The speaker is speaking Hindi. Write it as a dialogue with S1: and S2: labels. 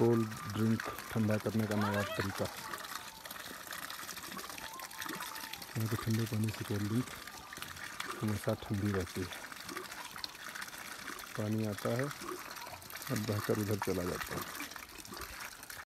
S1: कोल्ड ड्रिंक ठंडा करने का नया तरीका। यहाँ के ठंडे पानी से कोल्ड ड्रिंक हमेशा ठंडी रहती है। पानी आता है और बहकर उधर चला जाता है।